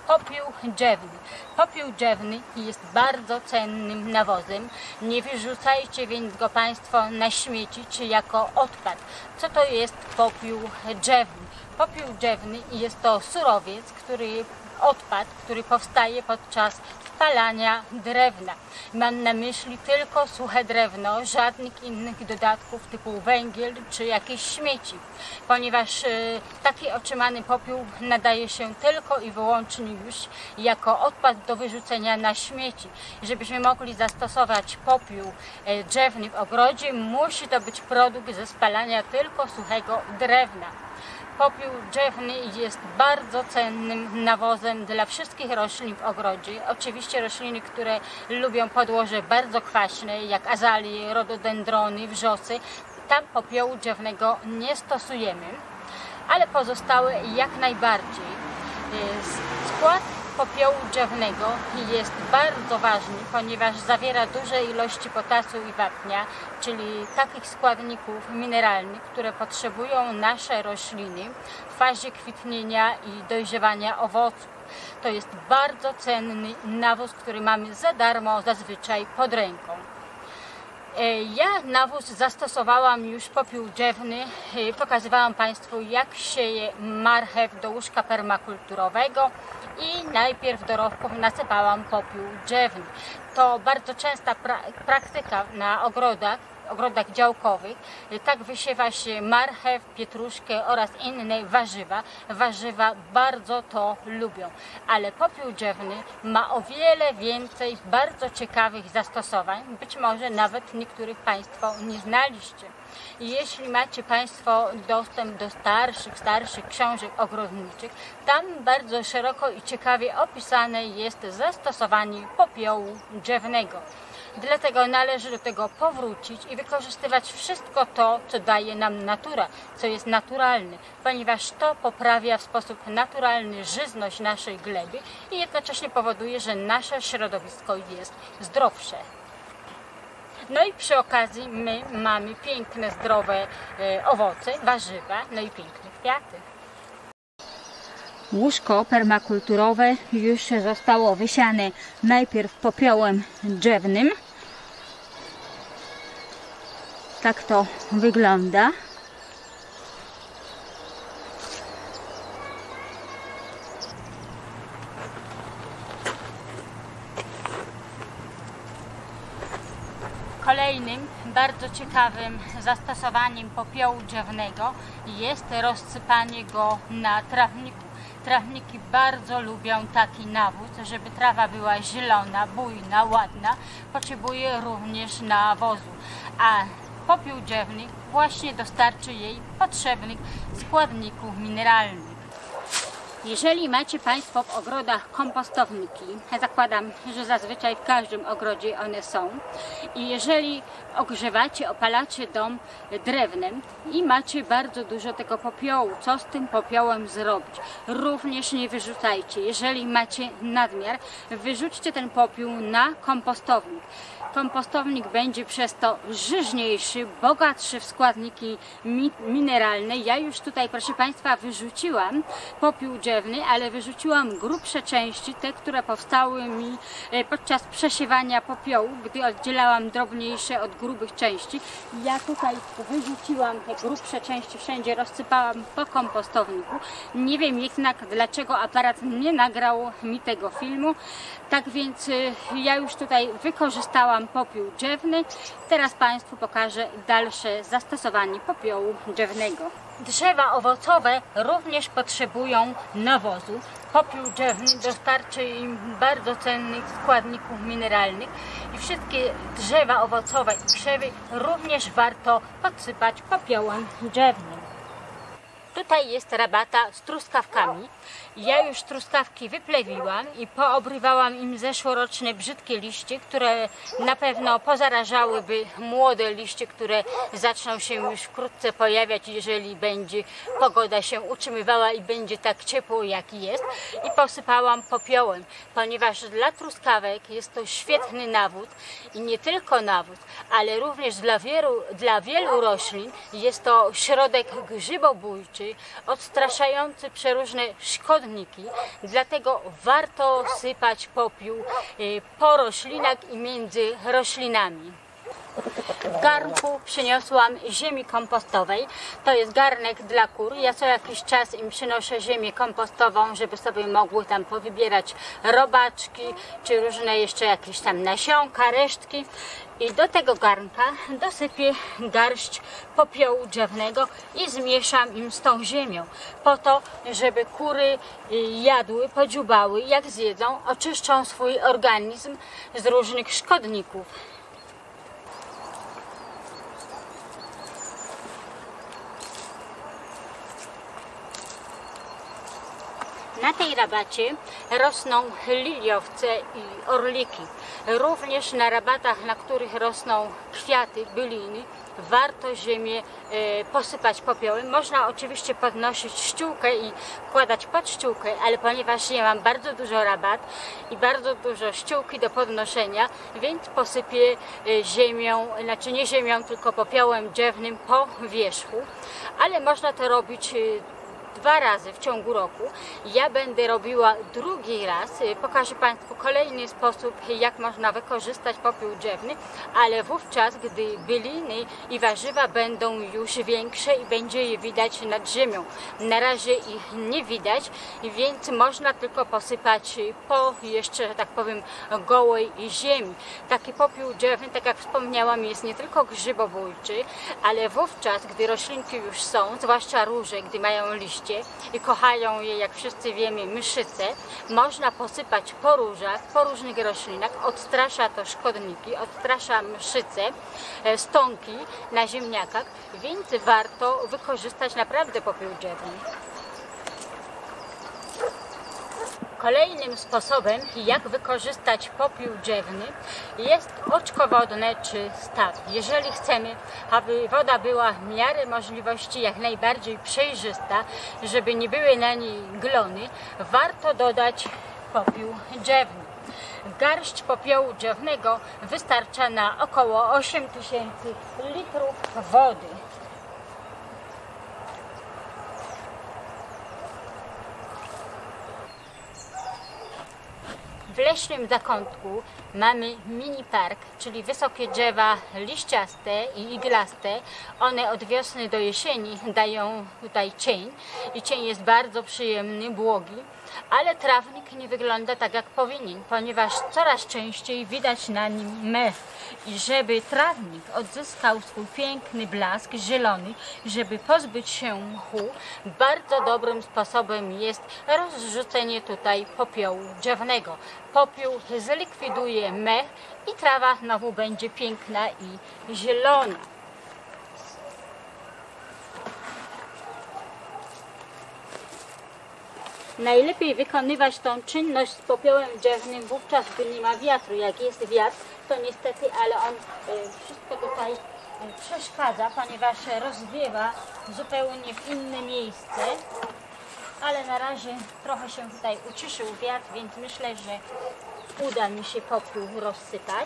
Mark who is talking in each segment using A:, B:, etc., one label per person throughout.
A: popiół drzewny. Popiół drzewny jest bardzo cennym nawozem. Nie wyrzucajcie więc go Państwo na śmieci czy jako odpad. Co to jest popiół drzewny? Popiół drzewny jest to surowiec, odpad, który powstaje podczas spalania drewna. Mam na myśli tylko suche drewno, żadnych innych dodatków typu węgiel czy jakieś śmieci, ponieważ taki otrzymany popiół nadaje się tylko i wyłącznie już jako odpad do wyrzucenia na śmieci. Żebyśmy mogli zastosować popiół drzewny w ogrodzie, musi to być produkt ze spalania tylko suchego drewna. Popiół drzewny jest bardzo cennym nawozem dla wszystkich roślin w ogrodzie. Oczywiście rośliny, które lubią podłoże bardzo kwaśne, jak azalie, rododendrony, wrzosy, tam popiołu drzewnego nie stosujemy, ale pozostałe jak najbardziej. Skład popiołu drzewnego jest bardzo ważny, ponieważ zawiera duże ilości potasu i wapnia, czyli takich składników mineralnych, które potrzebują nasze rośliny w fazie kwitnienia i dojrzewania owoców. To jest bardzo cenny nawóz, który mamy za darmo zazwyczaj pod ręką. Ja nawóz zastosowałam już popiół drzewny, pokazywałam Państwu, jak sieję marchew do łóżka permakulturowego i najpierw do rowków nasypałam popiół drzewny. To bardzo częsta praktyka na ogrodach działkowych. Tak wysiewa się marchew, pietruszkę oraz inne warzywa. Warzywa bardzo to lubią, ale popiół drzewny ma o wiele więcej bardzo ciekawych zastosowań. Być może nawet niektórych Państwo nie znaliście. I jeśli macie Państwo dostęp do starszych książek ogrodniczych, tam bardzo szeroko i ciekawie opisane jest zastosowanie popiołu drzewnego. Dlatego należy do tego powrócić i wykorzystywać wszystko to, co daje nam natura, co jest naturalne, ponieważ to poprawia w sposób naturalny żyzność naszej gleby i jednocześnie powoduje, że nasze środowisko jest zdrowsze. No i przy okazji my mamy piękne, zdrowe owoce, warzywa, no i piękne kwiaty. Łóżko permakulturowe już zostało wysiane najpierw popiołem drzewnym. Tak to wygląda. Kolejnym bardzo ciekawym zastosowaniem popiołu drzewnego jest rozsypanie go na trawniku. Trawniki bardzo lubią taki nawóz, żeby trawa była zielona, bujna, ładna. Potrzebuje również nawozu, a popiół drzewny właśnie dostarczy jej potrzebnych składników mineralnych. Jeżeli macie Państwo w ogrodach kompostowniki, zakładam, że zazwyczaj w każdym ogrodzie one są, i jeżeli ogrzewacie, opalacie dom drewnem i macie bardzo dużo tego popiołu, co z tym popiołem zrobić? Również nie wyrzucajcie. Jeżeli macie nadmiar, wyrzućcie ten popiół na kompostownik. Kompostownik będzie przez to żyźniejszy, bogatszy w składniki mineralne. Ja już tutaj, proszę Państwa, wyrzuciłam popiół drzewny, ale wyrzuciłam grubsze części, te, które powstały mi podczas przesiewania popiołu, gdy oddzielałam drobniejsze od grubych części. Ja tutaj wyrzuciłam te grubsze części, wszędzie rozsypałam po kompostowniku. Nie wiem jednak, dlaczego aparat nie nagrał mi tego filmu. Tak więc ja już tutaj wykorzystałam popiół drzewny. Teraz Państwu pokażę dalsze zastosowanie popiołu drzewnego. Drzewa owocowe również potrzebują nawozu. Popiół drzewny dostarczy im bardzo cennych składników mineralnych i wszystkie drzewa owocowe i krzewy również warto podsypać popiołem drzewnym. Tutaj jest rabata z truskawkami. Ja już truskawki wyplewiłam i poobrywałam im zeszłoroczne brzydkie liście, które na pewno pozarażałyby młode liście, które zaczną się już wkrótce pojawiać, jeżeli będzie pogoda się utrzymywała i będzie tak ciepło, jak jest. I posypałam popiołem, ponieważ dla truskawek jest to świetny nawóz i nie tylko nawóz, ale również dla wielu roślin jest to środek grzybobójczy, odstraszający przeróżne szkodniki, dlatego warto sypać popiół po roślinach i między roślinami. W garnku przyniosłam ziemi kompostowej. To jest garnek dla kur. Ja co jakiś czas im przynoszę ziemię kompostową, żeby sobie mogły tam powybierać robaczki, czy różne jeszcze jakieś tam nasionka, resztki. I do tego garnka dosypię garść popiołu drzewnego i zmieszam im z tą ziemią, po to, żeby kury jadły, podziubały. Jak zjedzą, oczyszczą swój organizm z różnych szkodników. Na tej rabacie rosną liliowce i orliki. Również na rabatach, na których rosną kwiaty, byliny, warto ziemię posypać popiołem. Można oczywiście podnosić ściółkę i wkładać pod ściółkę, ale ponieważ ja mam bardzo dużo rabat i bardzo dużo ściółki do podnoszenia, więc posypię ziemią, znaczy nie ziemią, tylko popiołem drzewnym po wierzchu, ale można to robić 2 razy w ciągu roku. Ja będę robiła drugi raz. Pokażę Państwu kolejny sposób, jak można wykorzystać popiół drzewny, ale wówczas, gdy byliny i warzywa będą już większe i będzie je widać nad ziemią. Na razie ich nie widać, więc można tylko posypać po jeszcze, że tak powiem, gołej ziemi. Taki popiół drzewny, tak jak wspomniałam, jest nie tylko grzybobójczy, ale wówczas, gdy roślinki już są, zwłaszcza róże, gdy mają liście i kochają je, jak wszyscy wiemy, mszyce, można posypać po różach, po różnych roślinach. Odstrasza to szkodniki, odstrasza mszyce, stonki na ziemniakach, więc warto wykorzystać naprawdę popiół drzewny. Kolejnym sposobem, jak wykorzystać popiół drzewny, jest oczko wodne czy staw. Jeżeli chcemy, aby woda była w miarę możliwości jak najbardziej przejrzysta, żeby nie były na niej glony, warto dodać popiół drzewny. Garść popiołu drzewnego wystarcza na około 8000 litrów wody. W leśnym zakątku mamy mini park, czyli wysokie drzewa liściaste i iglaste. One od wiosny do jesieni dają tutaj cień i cień jest bardzo przyjemny, błogi, ale trawnik nie wygląda tak jak powinien, ponieważ coraz częściej widać na nim mech. I żeby trawnik odzyskał swój piękny blask zielony, żeby pozbyć się mchu, bardzo dobrym sposobem jest rozrzucenie tutaj popiołu drzewnego. Popiół zlikwiduje mech i trawa znowu będzie piękna i zielona. Najlepiej wykonywać tą czynność z popiołem drzewnym wówczas, gdy nie ma wiatru. Jak jest wiatr, to niestety, ale on wszystko tutaj przeszkadza, ponieważ rozwiewa zupełnie w inne miejsce. Ale na razie trochę się tutaj uciszył wiatr, więc myślę, że uda mi się popiół rozsypać.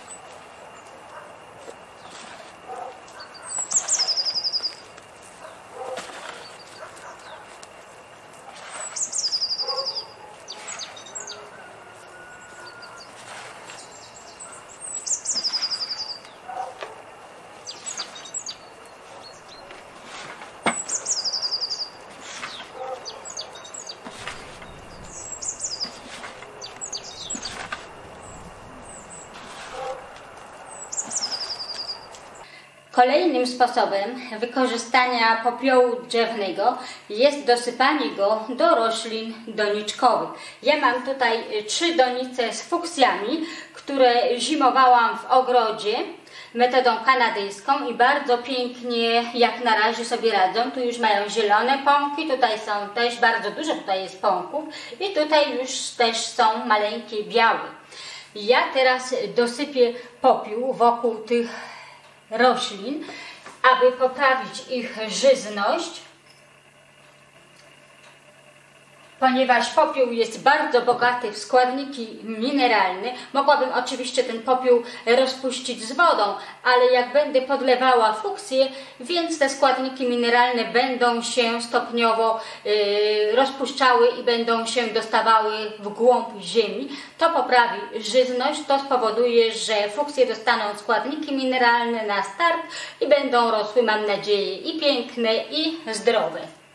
A: Kolejnym sposobem wykorzystania popiołu drzewnego jest dosypanie go do roślin doniczkowych. Ja mam tutaj 3 donice z fuksjami, które zimowałam w ogrodzie metodą kanadyjską i bardzo pięknie jak na razie sobie radzą. Tu już mają zielone pąki, tutaj są też bardzo dużo, tutaj jest pąków i tutaj już też są maleńkie białe. Ja teraz dosypię popiół wokół tych roślin, aby poprawić ich żyzność. Ponieważ popiół jest bardzo bogaty w składniki mineralne, mogłabym oczywiście ten popiół rozpuścić z wodą, ale jak będę podlewała fuksję, więc te składniki mineralne będą się stopniowo rozpuszczały i będą się dostawały w głąb ziemi. To poprawi żyzność, to spowoduje, że fuksje dostaną składniki mineralne na start i będą rosły, mam nadzieję, i piękne, i zdrowe.